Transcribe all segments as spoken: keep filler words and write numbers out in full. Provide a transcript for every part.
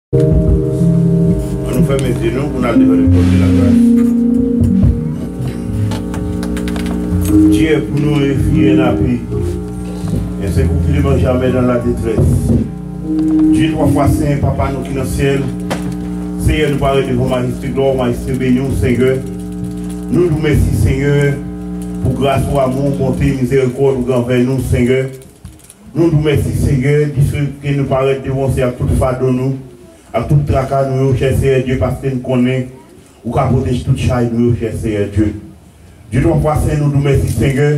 On nous fait maintenant pour nous développer la grâce. Dieu pour nous refuser la paix. Et c'est pour qu'il ne mange jamais dans la détresse. Dieu trois fois saint, Papa nous qui est dans le ciel. Seigneur, nous parlons devant Majesté gloire, Majesté béni, Seigneur. Nous nous remercions, Seigneur, pour grâce au amour, bonté, miséricorde envers nous, Seigneur. Nous nous remercions, Seigneur, de ce qui nous paraît devant à toute fardeau nous, à tout tracas nous, cher Seigneur Dieu, parce que nous connaissons, ou qu'à protéger toute chaîne nous, cher Seigneur Dieu. Dieu trois fois saint, nous nous remercions, Seigneur.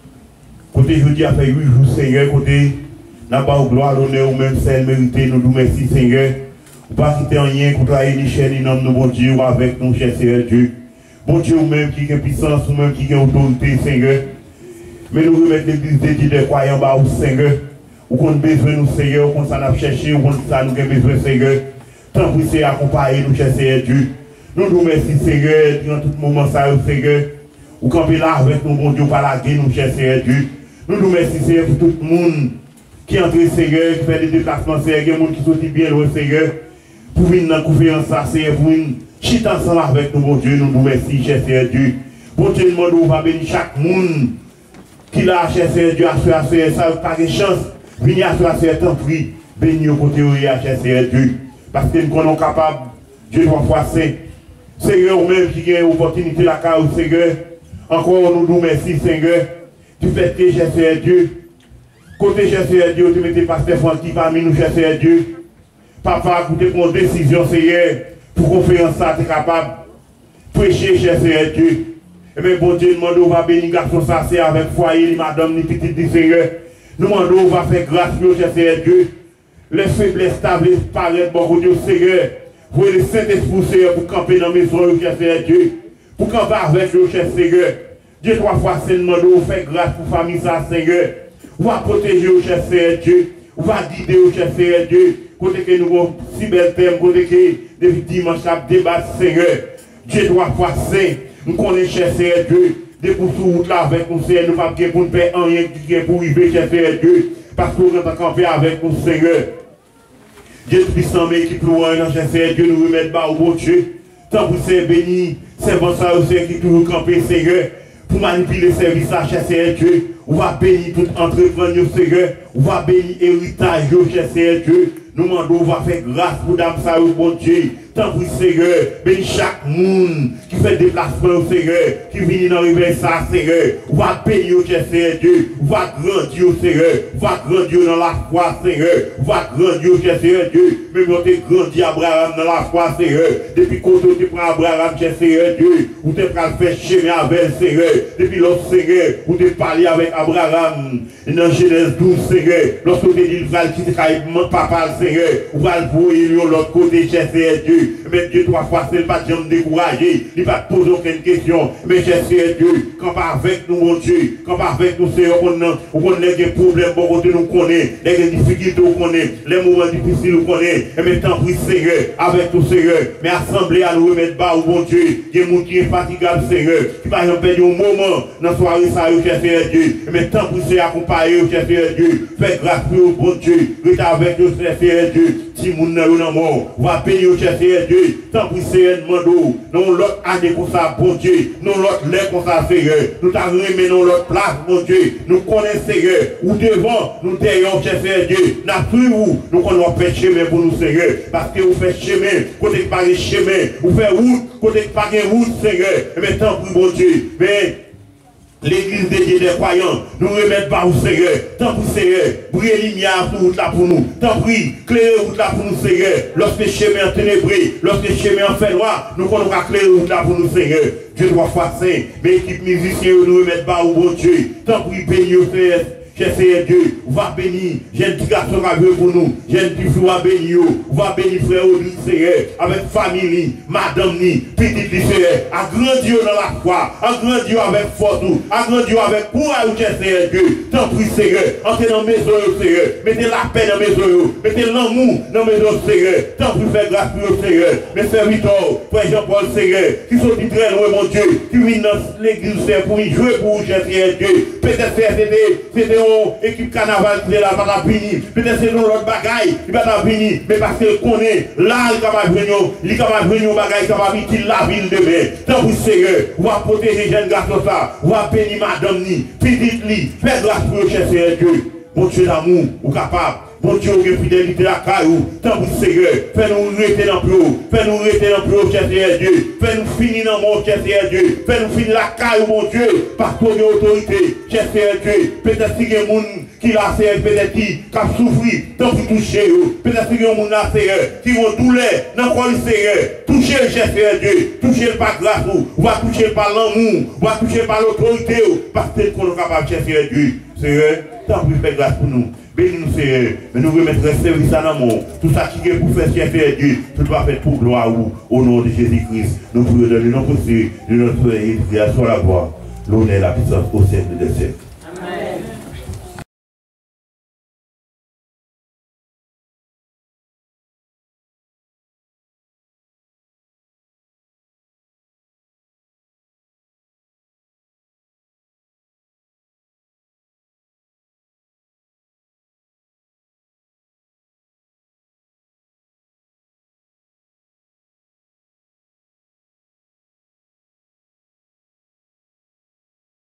Côté jeudi a fait huit jours, Seigneur, côté n'a pas au gloire, l'honneur ou même celle méritée, nous nous remercions, Seigneur. Ou pas quitter rien contre ni chaîne, ni nom de bon Dieu, ou avec nous, cher Seigneur Dieu. Bon Dieu, ou même qui a puissance, ou même qui a autorité, Seigneur. Mais nous remettons l'église de Dieu des croyants bas au Seigneur. Ou qu'on a besoin de nous, Seigneur, ou qu'on s'en a cherché, ou qu'on a nous besoin, Seigneur. Tant pour c'est accompagner nous, cher Seigneur Dieu. Nous nous remercions, Seigneur, dans tout moment, ça, Seigneur. Ou camper là avec nous, bon Dieu, par la guerre, nous, cher Seigneur Dieu. Nous nous remercions, Seigneur, pour tout le monde qui entre, Seigneur, qui fait des déplacements, Seigneur, il y a des gens qui sont bien loin, Seigneur. Pour venir dans la conférence, Seigneur, pour venir chiter ensemble avec nous, bon Dieu, nous nous remercions, cher Seigneur Dieu. Bon Dieu, nous demandons, on va bénir chaque monde qui l'a, cher Seigneur Dieu, à ce Seigneur, ça n'a pas de chance. Venir à ce Seigneur, tant pis, bénir au côté où il y a, cher Seigneur Dieu. Parce que nous sommes capables, Dieu trois fois saint. Seigneur, même qui a une opportunité là, Seigneur, encore nous nous remercions, Seigneur, du fait que, cher Seigneur Dieu, côté, cher Seigneur Dieu, tu mettais pasteur Francky parmi nous, cher Seigneur Dieu. Papa, écoutez pour une décision, Seigneur, pour conférence ça, tu es capable de prêcher, cher Seigneur Dieu. Et bien, bon Dieu, nous demandons, on va bénir garçon ça, c'est avec foyer, madame, ni petite, ni Seigneur. Nous demandons, on va faire grâce, cher Seigneur Dieu. Les faiblesses tablées paraître, bon Dieu, Seigneur. Vous le Saint-Esprit, Seigneur, pour camper dans la maison, cher Seigneur Dieu. Pour camper avec nous, cher Seigneur. Dieu, trois fois, c'est demandé, on fait grâce pour la famille, ça, Seigneur. On va protéger, cher Seigneur Dieu. On va guider, cher Seigneur Dieu. Côté que nous avons si bel thème, côté que depuis dimanche, chaque débat, Seigneur. Dieu trois fois saint. Nous connaissons, cher Seigneur Dieu. Des pour sous route là avec nous, Seigneur. Nous ne pouvons pas pour nous faire rien qui est pour arriver, cher Seigneur Dieu. Parce qu'on est en campé avec nous, Seigneur. Dieu puissant, mais qui plus loin, cher Seigneur Dieu, nous remettre bas au bon Dieu. Tant pour c'est béni, c'est bon ça aussi qui toujours campé, Seigneur. Pour manipuler le service à cher Seigneur Dieu. On va bénir tout entrepreneur, Seigneur. On va bénir héritage, cher Seigneur Dieu. Nous demandons, on va faire grâce pour Dame ça, au bon Dieu. Tant pour Seigneur, bénis chaque monde qui fait déplacement au Seigneur, qui vient dans le réveil ça, Seigneur. On va bénir, cher Seigneur Dieu. On va grandir, Seigneur. On va grandir dans la foi, Seigneur. On va grandir, cher Seigneur Dieu. Même on t'a grandi Abraham dans la foi, Seigneur. Depuis quand tu prends Abraham, cher Seigneur Dieu, ou tu as fait chemin avec Seigneur. Depuis l'autre Seigneur, où tu as parlé avec Abraham dans Genèse douze, Seigneur. Lorsque tu as dit, il va quitter papa, Seigneur. On va le voir de l'autre côté, cher Seigneur Dieu. Mais Dieu, trois fois, c'est pas de me décourager. Il ne va pas poser aucune question. Mais cher Seigneur Dieu, quand pas avec nous, mon Dieu, quand pas avec nous, Seigneur, on connaît des problèmes, bon côté nous connaît, les difficultés nous connaît, les moments difficiles nous connaît. Et maintenant, oui, Seigneur, avec tout, Seigneur, mais assemblée à nous remettre bas au bon Dieu. Il y a des gens qui sont fatigables, Seigneur, qui par exemple perdre un moment dans la soirée, ça, cher Seigneur Dieu. Et maintenant, oui, c'est accompagné, cher Seigneur Dieu. Faites grâce au bon Dieu. Restez avec nous, cher Seigneur Dieu. Si nous n'avons mort, on va payer, cher Seigneur Dieu. Tant pour Seigneur, demandons, non l'autre année comme ça, bon Dieu, non l'autre l'air comme ça, Seigneur. Nous t'avons remis dans l'autre place, bon Dieu. Nous connaissons, Seigneur, ou devant, nous derrière, cher Seigneur Dieu. N'a plus où, nous connaissons faire chemin pour nous, Seigneur. Parce que vous faites chemin, côté pas de chemin, vous faites route, côté pas de route, Seigneur. Mais tant pour bon Dieu, mais l'église des dieux des croyants, nous remettre par vous, Seigneur. Tant pour Seigneur, briller lumière pour route là pour nous. Tant pis, clairer route là pour nous, Seigneur. Lorsque le chemin est ténébré, lorsque le chemin est fait noir, nous connaissons clairer route là pour nous, Seigneur. Dieu trois fois saint, mais équipe musicienne, nous remettre par vous, bon Dieu. Tant pis, béni au Seigneur. Cher Seigneur Dieu, on va bénir, j'ai un petit garçon à pour nous, j'ai un petit fou à bénir, on va bénir frère Audrey, Seigneur, avec famille, madame, ni, petite Seigneur, à grandir dans la foi, à grandir avec force, à grandir avec courage, cher Seigneur Dieu, tant pis Seigneur, entrez dans la maison, Seigneur, mettez la paix dans la maison, mettez l'amour dans la maison, Seigneur, tant pis faire grâce pour le Seigneur, mes serviteurs, frère Jean-Paul, Seigneur, qui sont très loin, mon Dieu, qui viennent dans l'église pour y jouer pour vous, cher Seigneur Dieu, peut-être c'était son équipe carnaval qui est là, va venir. Peut-être c'est l'autre bagaille qui va venir, mais parce qu'il connaît, là, il est capable de venir, il est capable de venir au bagaille, il est capable de la ville demain. Tant vous sérieux, on va protéger les jeunes garçons ça, on va bénir madame ni, petite li, faire grâce pour le chef Dieu. Mon Dieu d'amour, ou capable. Bon Dieu, vous avez fidélité à caillou, tant vous sérieux, fais-nous rester dans le plus, fais-nous rester dans le plus, cher Dieu, fais-nous finir dans mon cher Dieu, fais-nous finir la caillou, mon Dieu, par ton autorité, cher Dieu, peut-être qu'il y a des gens qui l'a fait, peut-être qui a souffert, tant vous touchez, peut-être qu'il y a des gens qui vont douleur, dans quoi le Seigneur, touchez cher Dieu, touchez par grâce, ou va toucher par l'amour, ou va toucher par l'autorité, parce que nous sommes capables, cher Dieu, Seigneur, tant vous faites grâce pour nous. Bénis-nous, Seigneur, mais nous remettrons service à l'amour. Tout ça qui est pour faire chef Dieu, tout va faire pour gloire au nom de Jésus-Christ. Nous prions dans le nom possible de notre Seigneur, soit la gloire, l'honneur, la puissance au siècle des siècles.